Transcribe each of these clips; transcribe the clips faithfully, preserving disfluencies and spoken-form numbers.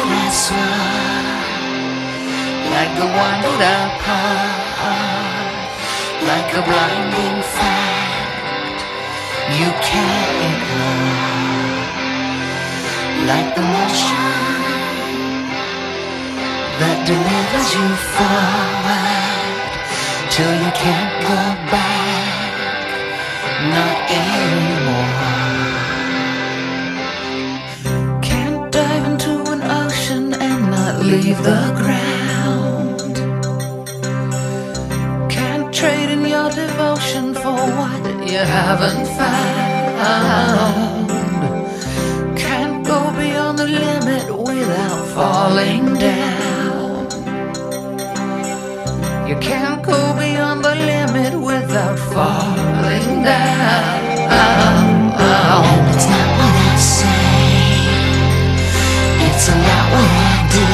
that I swore, like the winded apart, like a blinding fact you can't ignore, like the motion that delivers you forward till you can't go back, not anymore. Can't dive into an ocean and not leave the ground. Can't trade in your devotion for what you haven't found. Can't go beyond the limit without falling down. You can't go beyond the limit without falling down. And it's not what I say, it's a lot what I do,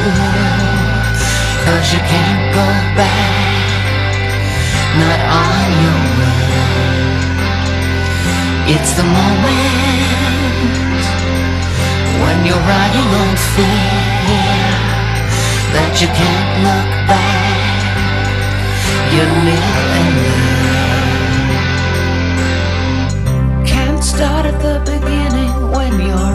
'cause you can't go back, not on your way. It's the moment when you're riding on fear that you can't look back, you live and learn. Can't start at the beginning when you're